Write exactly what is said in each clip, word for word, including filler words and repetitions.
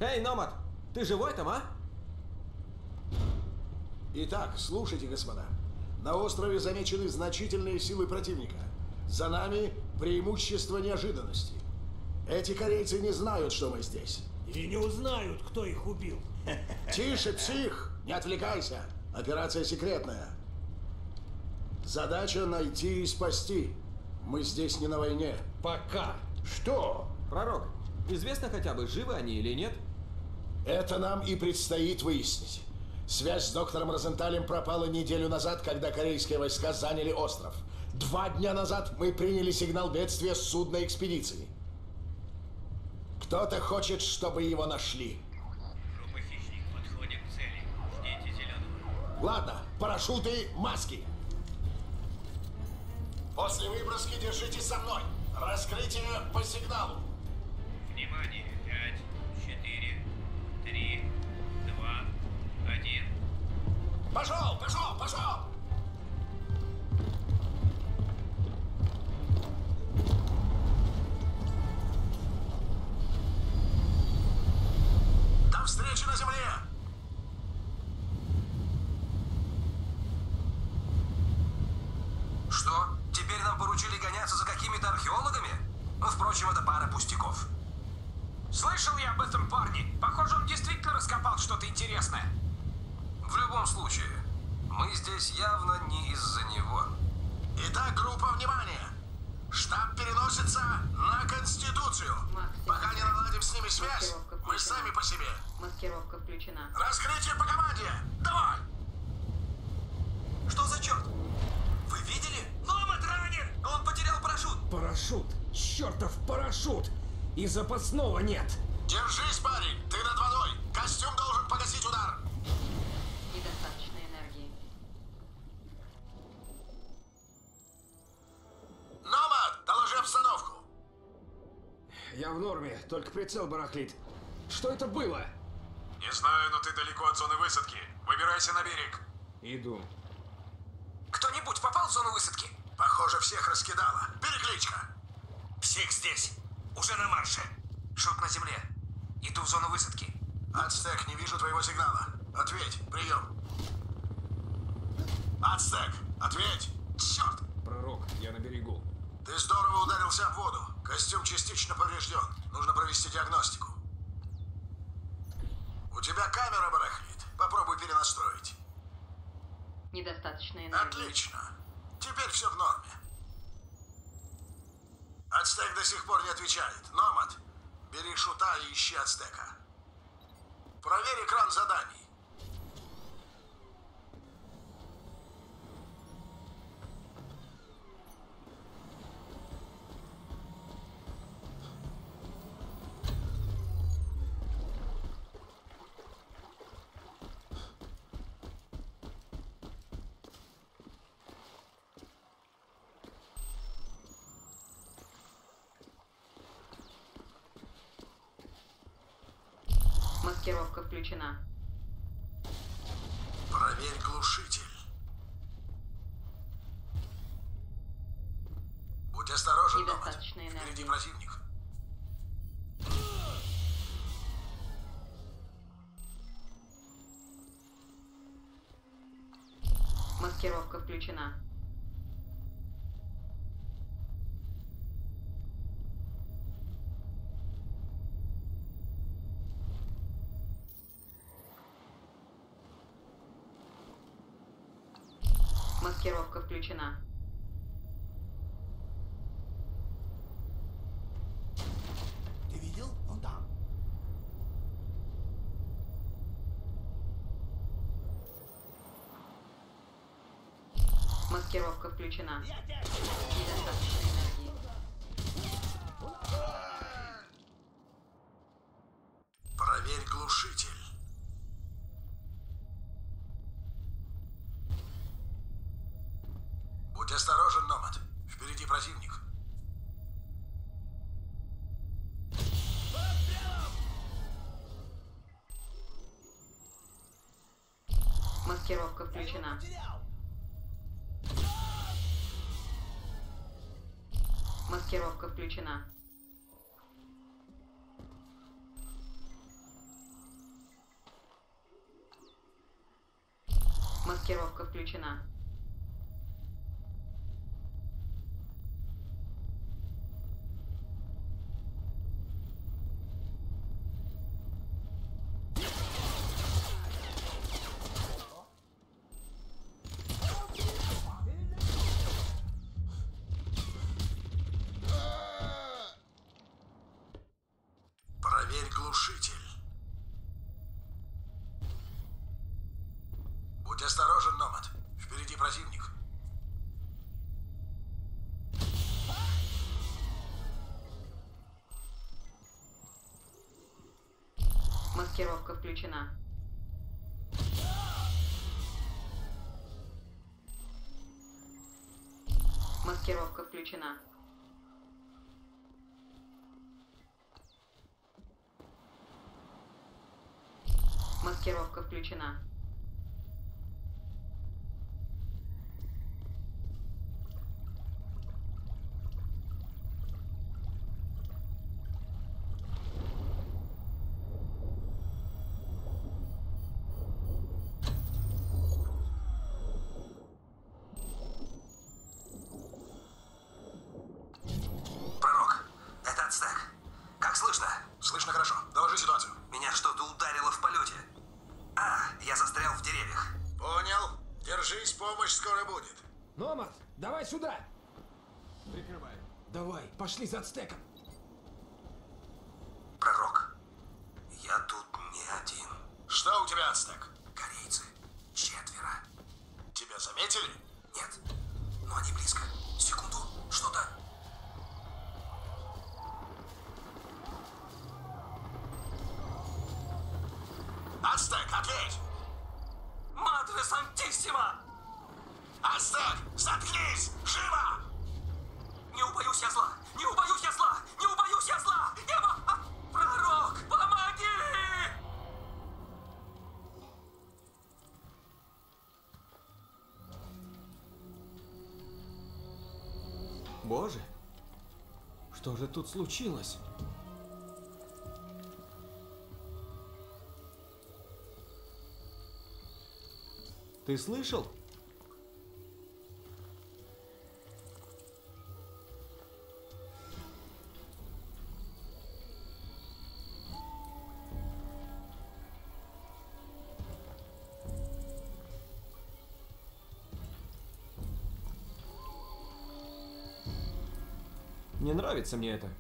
Эй, Номад, ты живой там, а? Итак, слушайте, господа. На острове замечены значительные силы противника. За нами преимущество неожиданности. Эти корейцы не знают, что мы здесь. И не узнают, кто их убил. Тише, псих! Не отвлекайся. Операция секретная. Задача найти и спасти. Мы здесь не на войне. Пока. Что? Пророк, известно хотя бы, живы они или нет? Это нам и предстоит выяснить. Связь с доктором Розенталем пропала неделю назад, когда корейские войска заняли остров. Два дня назад мы приняли сигнал бедствия с судна экспедиции. Кто-то хочет, чтобы его нашли. Группа «Хищник» подходит к цели. Ждите зеленого. Ладно, парашюты, маски. После выброски держитесь со мной. Раскрытие по сигналу. Внимание! Пять, четыре, три, два, один. Пошел, пошел, пошел! До встречи на земле! Что? Теперь нам поручили гоняться за какими-то археологами? Ну, впрочем, это пара пустяков. Слышал я об этом парне. Похоже, он действительно раскопал что-то интересное. В любом случае, мы здесь явно не из-за него. Итак, группа, внимание! Штаб переносится на Конституцию. Пока не наладим с ними связь, мы сами по себе. Маскировка включена. Раскрытие по команде! Давай! Что за черт? Вы видели? Номад ранен! Он потерял парашют! Парашют! Чертов парашют! И запасного нет! Держись, парень! Ты над водой! Костюм должен погасить удар! Недостаточно энергии. Номад, доложи обстановку! Я в норме, только прицел барахлит. Что это было? Не знаю, но ты далеко от зоны высадки. Выбирайся на берег. Иду. Кто-нибудь попал в зону высадки? Похоже, всех раскидало. Перекличка! Всех здесь. Уже на марше. Шут на земле. Иду в зону высадки. Ацтек, не вижу твоего сигнала. Ответь, прием. Ацтек, ответь! Черт! Пророк, я на берегу. Ты здорово ударился об воду. Костюм частично поврежден. Нужно провести диагностику. У тебя камера барахлит. Попробуй перенастроить. Недостаточно энергии. Отлично. Теперь все в норме. Ацтек до сих пор не отвечает. Номад, бери шута и ищи Ацтека. Проверь экран заданий. Маскировка включена. Проверь глушитель. Будь осторожен, Номад. Недостаточно энергии. Впереди противник. Маскировка включена. Маскировка включена. Ты видел? Он там. Маскировка включена. Недостаточно энергии. Проверь глушитель. Будь осторожен, Номад. Впереди противник. Маскировка включена. Маскировка включена. Маскировка включена. Проверь глушитель. Будь осторожен, Номад. Впереди противник. Маскировка включена. Маскировка включена. Маскировка включена. Пророк, это Ацтек. Как слышно? Слышно хорошо. Доложи ситуацию. Меня что-то ударило в полете. А, я застрял в деревьях. Понял. Держись, помощь скоро будет. Номад, давай сюда! Прикрывай. Давай, пошли за Ацтеком. Пророк, я тут не один. Что у тебя, Ацтек? Корейцы. Четверо. Тебя заметили? Нет, но они близко. Секунду, что-то... Ацтек, ответь! Мадре Сантиссима! Ацтек, заткнись! Живо! Не убоюсь я зла! Не убоюсь я зла! Не убоюсь я зла! Небо! А, пророк, помоги! Боже, что же тут случилось? Ты слышал? Не нравится мне это.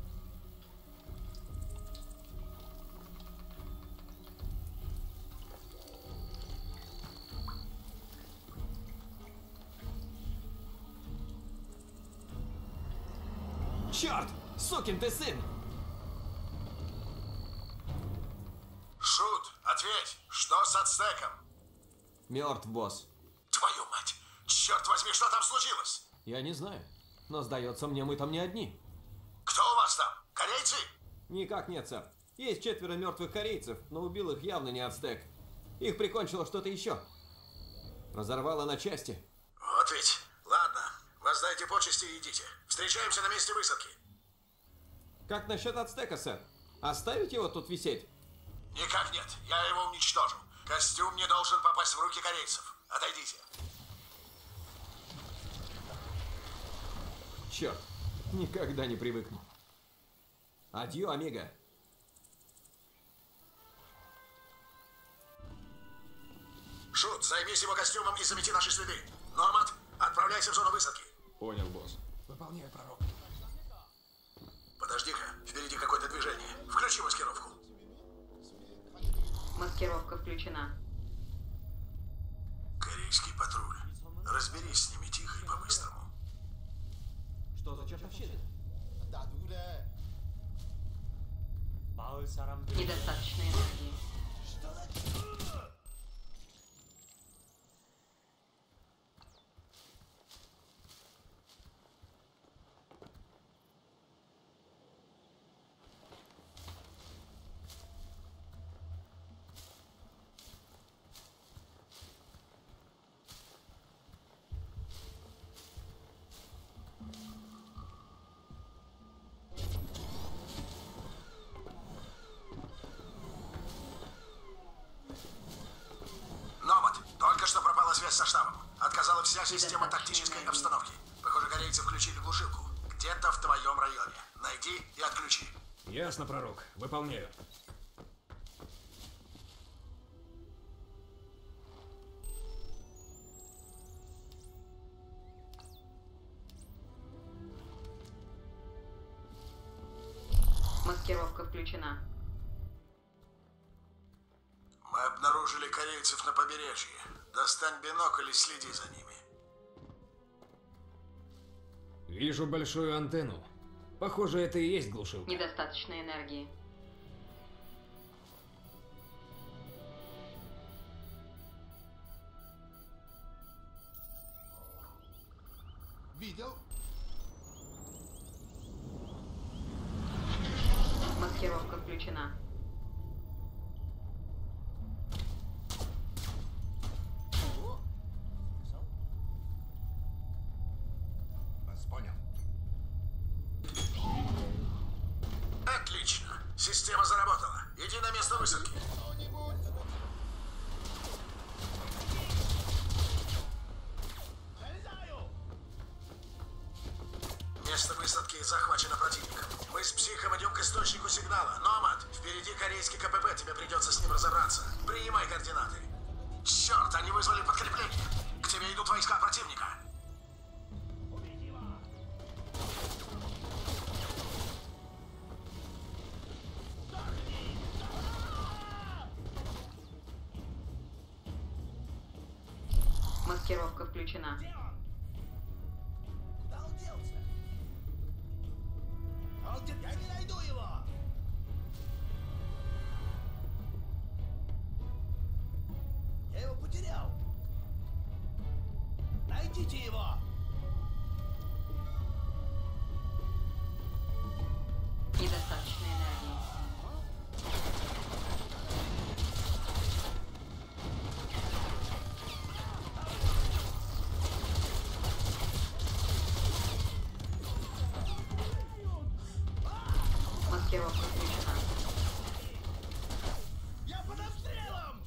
Черт! Сукин ты сын! Шут, ответь! Что с Ацтеком? Мертв, босс. Твою мать! Черт возьми, что там случилось? Я не знаю. Но сдается мне, мы там не одни. Кто у вас там? Корейцы? Никак нет, сэр. Есть четверо мертвых корейцев, но убил их явно не Ацтек. Их прикончило что-то еще. Разорвало на части. Вот ведь. Ладно, воздайте почести и идите. Встречаемся на месте высадки. Как насчет Ацтека, сэр? Оставить его тут висеть? Никак нет, я его уничтожу. Костюм не должен попасть в руки корейцев. Отойдите. Черт, никогда не привыкну. Адью, Омега. Шут, займись его костюмом и замети наши следы. Номад, отправляйся в зону высадки. Понял, босс. Выполняю, пророк. Подожди-ка, впереди какое-то движение. Включи маскировку. Маскировка включена. Корейский патруль. Разберись с ними тихо и по-быстрому. Что за чертовщина? Недостаточно энергии. система тактической обстановки. Похоже, корейцы включили глушилку. Где-то в твоем районе. Найди и отключи. Ясно, пророк. Выполняю. Маскировка включена. Мы обнаружили корейцев на побережье. Достань бинокль и следи за ними. Вижу большую антенну. Похоже, это и есть глушилка. Недостаточно энергии. Видел? Маскировка включена. Вас понял. Отлично. Система заработала. Иди на место высадки. Место высадки захвачено противником. Мы с психом идем к источнику сигнала. Номад, впереди корейский КПП, тебе придется с ним разобраться. Принимай координаты. Черт, они вызвали подкрепление. К тебе идут войска противника. Маскировка включена. Куда он делся? А он где? Я не найду его! Я его потерял! Найдите его! Недостаточно энергии. Маскировка включена. Я под обстрелом!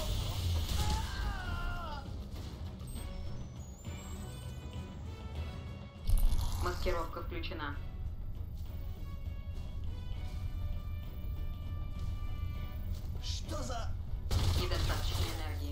Маскировка включена. Что за... Недостаточно энергии.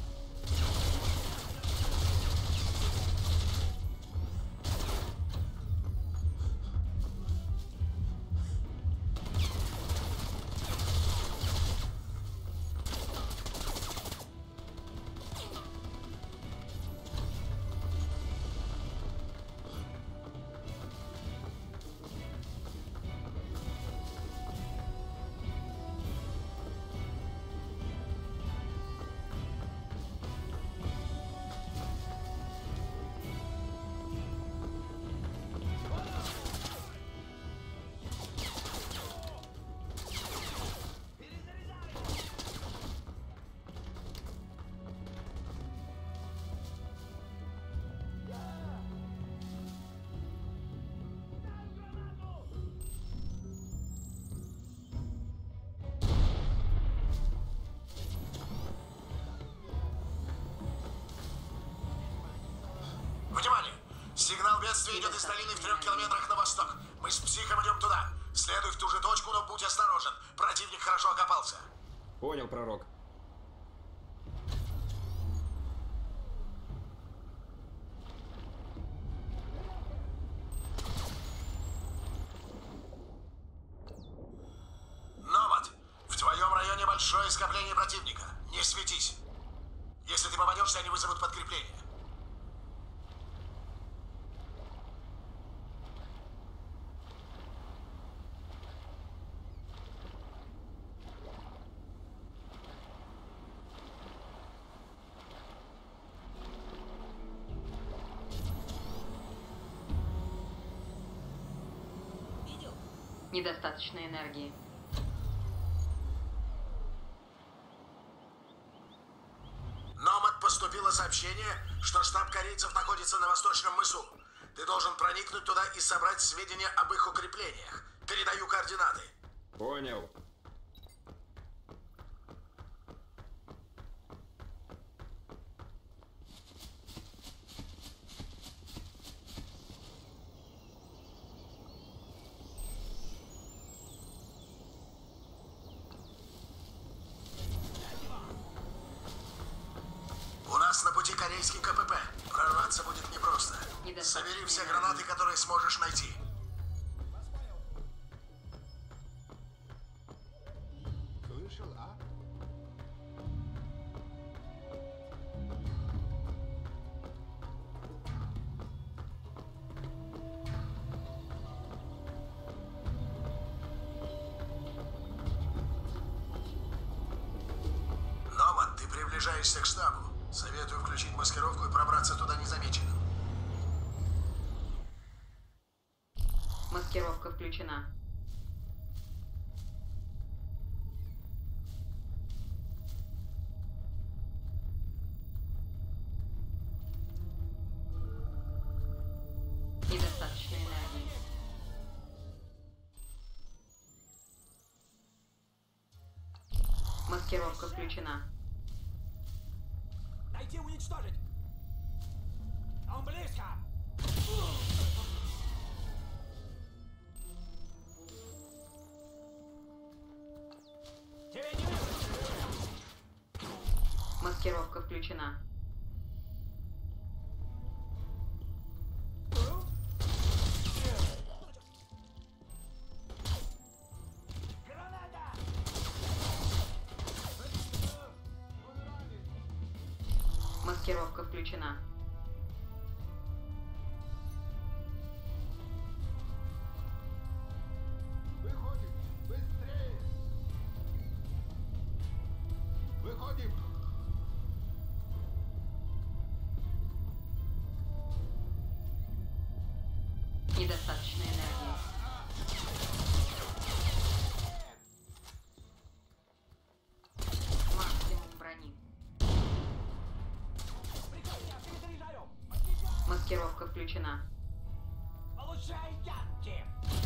Внимание! Сигнал бедствия идет из долины в трех километрах на восток. Мы с психом идем туда. Следуй в ту же точку, но будь осторожен. Противник хорошо окопался. Понял, пророк. Номад, в твоем районе большое скопление противника. Не светись. Если ты попадешься, они вызовут подкрепление. Недостаточно энергии. Номад, поступило сообщение, что штаб корейцев находится на восточном мысу. Ты должен проникнуть туда и собрать сведения об их укреплениях. Передаю координаты. Понял. Собери все гранаты, которые сможешь найти. Слышал, а? Номан, ты приближаешься к штабу. Советую включить маскировку и пробраться туда незамеченным. Маскировка включена. Недостаточно энергии. Маскировка включена. Найти, уничтожить! Он близко! Тебе не вижу! Маскировка включена. Граната! Маскировка включена. Выходим! Быстрее! Выходим! Недостаточно энергии. Максимум брони. Перезаряжаю! Маскировка включена. Получай янки!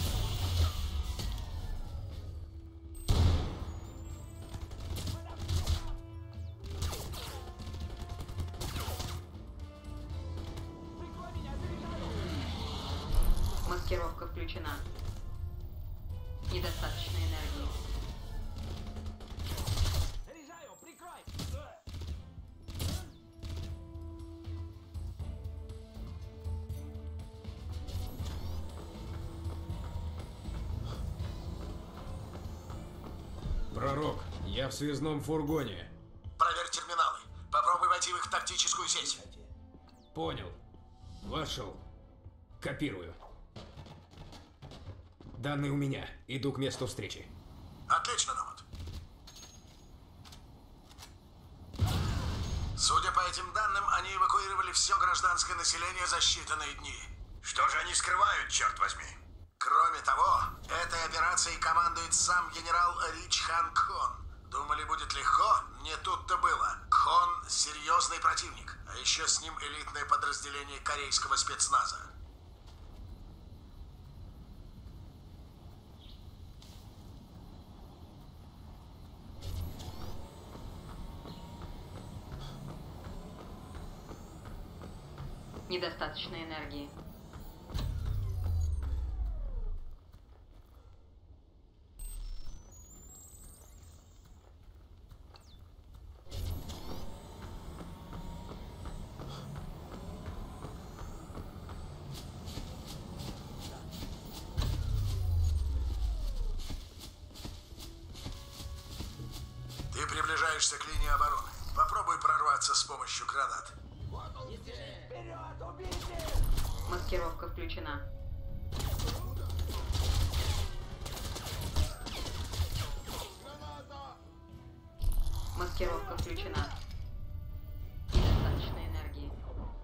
Прикрой меня, заряжаю! Маскировка включена. Недостаточно энергии. Заряжаю, прикрой! Пророк, я в связном фургоне. Проверь терминалы. Попробуй войти в их тактическую сеть. Понял. Вошел. Копирую. Данные у меня. Иду к месту встречи. Отлично, Номад. Судя по этим данным, они эвакуировали все гражданское население за считанные дни. Что же они скрывают, черт возьми? Кроме того, этой операцией командует сам генерал Рич Хан Кхон. Думали, будет легко? Не тут-то было. Кхон – серьезный противник, а еще с ним элитное подразделение корейского спецназа. Недостаточно энергии. Ты приближаешься к линии обороны. Попробуй прорваться с помощью гранат. Вперед, убейте! Маскировка включена. Маскировка включена. Недостаточно энергии.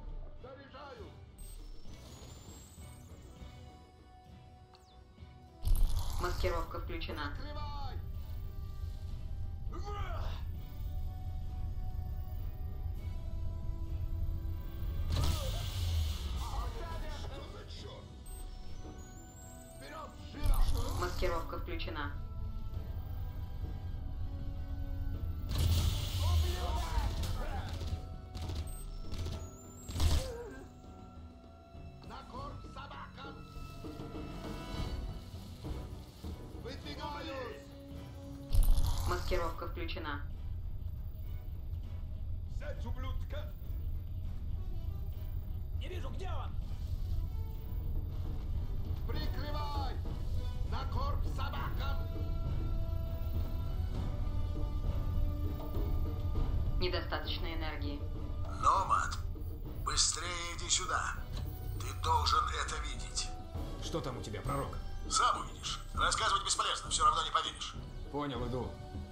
Маскировка включена. Маскировка включена. На корм собакам! Выдвигаюсь! Маскировка включена. Взять ублюдка! Не вижу, где он? прикрывай! На корм собакам! Недостаточно энергии. Номад, быстрее иди сюда. Ты должен это видеть. Что там у тебя, пророк? Сам увидишь. Рассказывать бесполезно, все равно не поверишь. Понял, иду.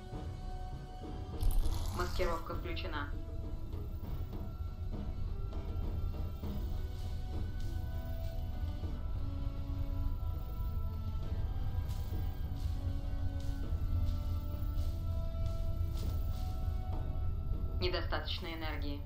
Маскировка включена. Недостаточно энергии.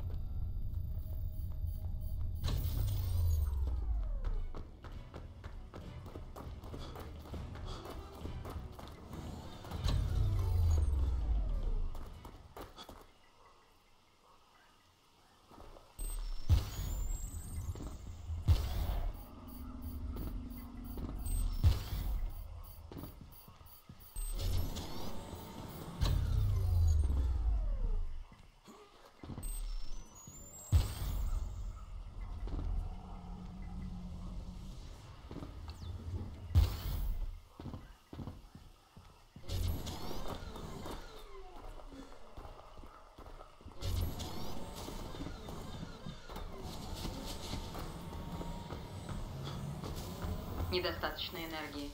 Недостаточно энергии.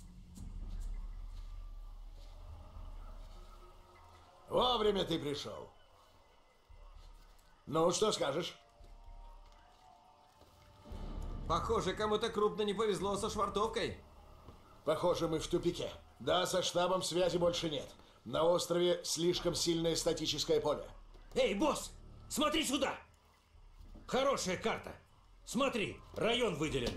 Вовремя ты пришел. Ну, что скажешь? Похоже, кому-то крупно не повезло со швартовкой. Похоже, мы в тупике. Да, со штабом связи больше нет. На острове слишком сильное статическое поле. Эй, босс, смотри сюда! Хорошая карта. Смотри, район выделен.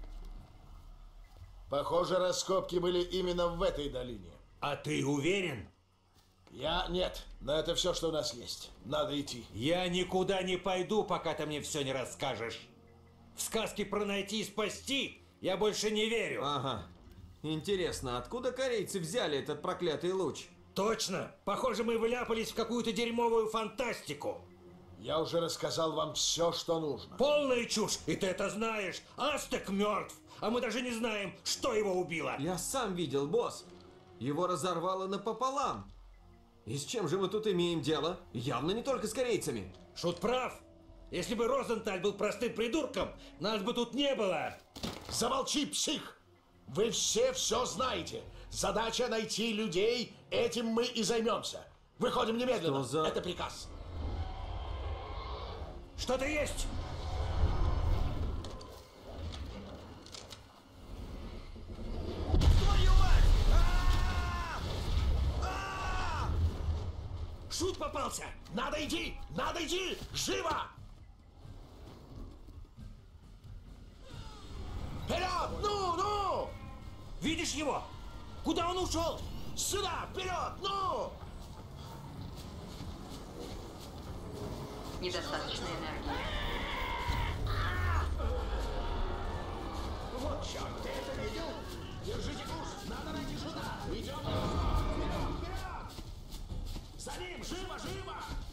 Похоже, раскопки были именно в этой долине. А ты уверен? Я нет, но это все, что у нас есть. Надо идти. Я никуда не пойду, пока ты мне все не расскажешь. В сказки про найти и спасти я больше не верю. Ага. Интересно, откуда корейцы взяли этот проклятый луч? Точно. Похоже, мы вляпались в какую-то дерьмовую фантастику. Я уже рассказал вам все, что нужно. Полная чушь, и ты это знаешь. Астек мертв, а мы даже не знаем, что его убило. Я сам видел, босс. Его разорвало напополам. И с чем же мы тут имеем дело? Явно не только с корейцами. Шут прав. Если бы Розенталь был простым придурком, нас бы тут не было. Замолчи, псих! Вы все все знаете. Задача найти людей, этим мы и займемся. Выходим немедленно. Что за- Это приказ. Что-то есть. Твою мать! А! А! Шут попался. Надо идти! Надо идти! Живо! Вперед! Ну, ну! Видишь его? Куда он ушел? Сюда! Вперед! Ну! Недостаточно энергии. Вот черт, ты это видел? Держите курс! Надо найти Шута! Идем! Вперед! Вперед! За ним! Живо! Живо!